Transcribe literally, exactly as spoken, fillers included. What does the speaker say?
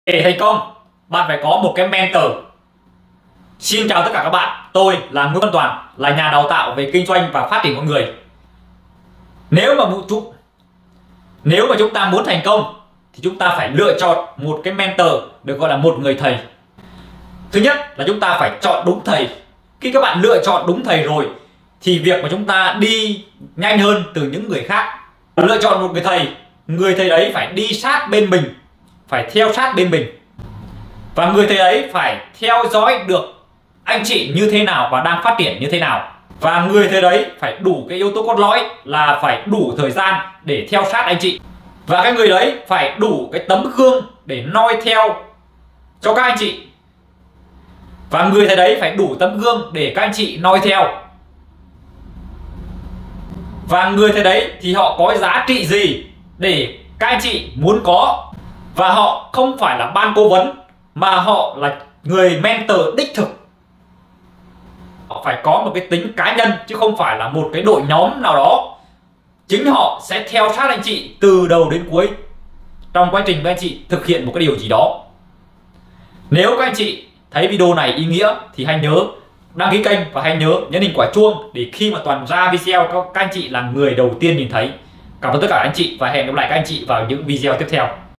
Để thành công, bạn phải có một cái mentor. Xin chào tất cả các bạn, tôi là Nguyễn Văn Toàn, là nhà đào tạo về kinh doanh và phát triển con người. Nếu mà chúng nếu mà chúng ta muốn thành công thì chúng ta phải lựa chọn một cái mentor, được gọi là một người thầy. Thứ nhất là chúng ta phải chọn đúng thầy. Khi các bạn lựa chọn đúng thầy rồi thì việc mà chúng ta đi nhanh hơn từ những người khác. Lựa chọn một người thầy, người thầy đấy phải đi sát bên mình, phải theo sát bên mình, và người thầy ấy phải theo dõi được anh chị như thế nào và đang phát triển như thế nào. Và người thầy đấy phải đủ cái yếu tố cốt lõi là phải đủ thời gian để theo sát anh chị. Và cái người đấy phải đủ cái tấm gương để noi theo cho các anh chị. Và người thầy đấy phải đủ tấm gương để các anh chị noi theo. Và người thầy đấy thì họ có giá trị gì để các anh chị muốn có. Và họ không phải là ban cố vấn, mà họ là người mentor đích thực. Họ phải có một cái tính cá nhân chứ không phải là một cái đội nhóm nào đó. Chính họ sẽ theo sát anh chị từ đầu đến cuối trong quá trình các anh chị thực hiện một cái điều gì đó. Nếu các anh chị thấy video này ý nghĩa thì hãy nhớ đăng ký kênh và hãy nhớ nhấn hình quả chuông để khi mà Toàn ra video các anh chị là người đầu tiên nhìn thấy. Cảm ơn tất cả anh chị và hẹn gặp lại các anh chị vào những video tiếp theo.